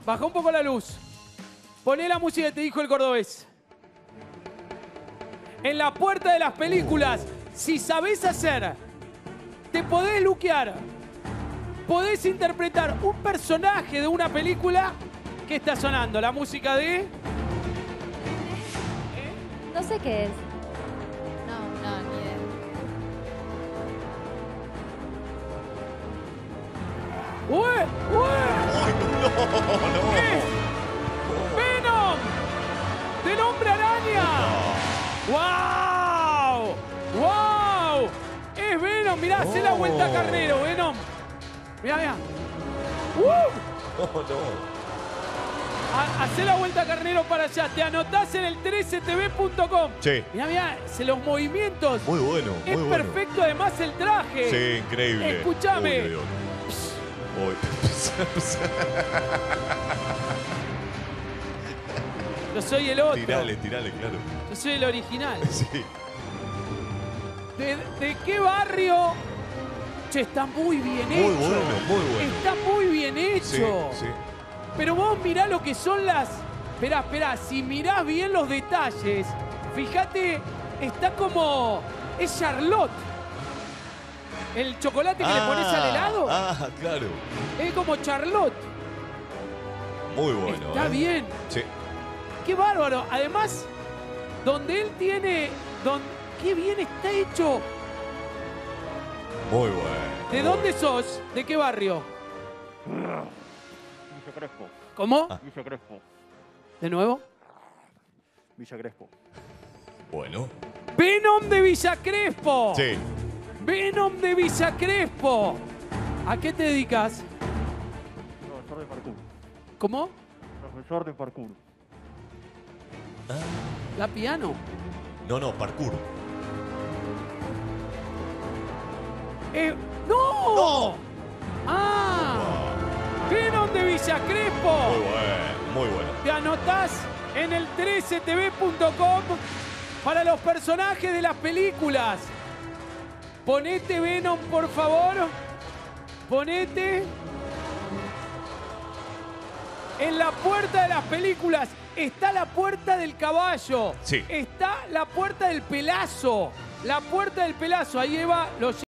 Baja un poco la luz. Poné la música que te dijo el cordobés. En la puerta de las películas, si sabés hacer, te podés luquear, podés interpretar un personaje de una película. ¿Qué está sonando? La música de... No sé qué es. No, ni idea. ¡Ué! No. ¡Es Venom! ¡Del Hombre Araña! ¡Wow! ¡Wow! ¡Es Venom! Mirá, hacé la vuelta a Carnero, Venom. Mirá. No. Hacé la vuelta a Carnero para allá. Te anotás en el 13tv.com. Sí. Mirá, los movimientos. Muy bueno, Es muy bueno. perfecto además el traje. Sí, increíble. Escuchame. Uy. Yo soy el otro. Tirale, claro. Yo soy el original. Sí. ¿De qué barrio? Che, está muy bien hecho. Muy bueno. Está muy bien hecho. Sí. Pero vos mirá lo que son las... Esperá. Si mirás bien los detalles, fíjate, está como... Es Charlotte. El chocolate que le pones al helado. Claro. Es como Charlotte. Muy bueno. Está bien. Sí. Qué bárbaro. Además, donde él tiene... Qué bien está hecho. Muy bueno. ¿De dónde sos? ¿De qué barrio? Villa Crespo. ¿Cómo? Villa Crespo. ¿De nuevo? Villa Crespo. Bueno. Venom de Villa Crespo. Sí. Venom de Villa Crespo. ¿A qué te dedicas? Profesor de parkour. ¿Cómo? Profesor de parkour. ¿La piano? No, parkour. ¡No! Venom de Villa Crespo. Muy bueno. Te anotás en el 13tv.com para los personajes de las películas. Ponete Venom, por favor. Ponete. En la puerta de las películas está la puerta del caballo. Sí. Está la puerta del pelazo. La puerta del pelazo. Ahí Eva lo